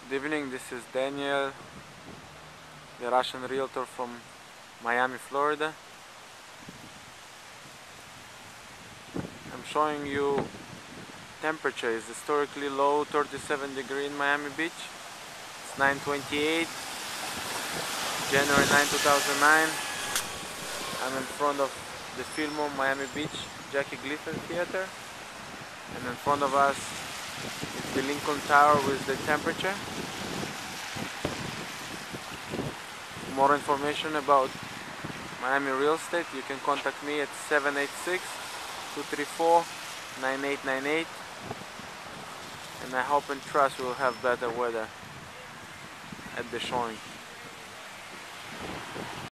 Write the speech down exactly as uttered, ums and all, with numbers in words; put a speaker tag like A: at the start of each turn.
A: Good evening, this is Daniel, the Russian realtor from Miami, Florida. I'm showing you temperature is historically low, thirty-seven degree in Miami Beach. It's nine twenty-eight, January ninth, two thousand nine. I'm in front of the Fillmore Miami Beach Jackie Gleason Theater, and in front of us is the Lincoln Tower with the temperature. For more information about Miami real estate, you can contact me at seven eight six, two three four, nine eight nine eight, and I hope and trust we'll have better weather at the showing.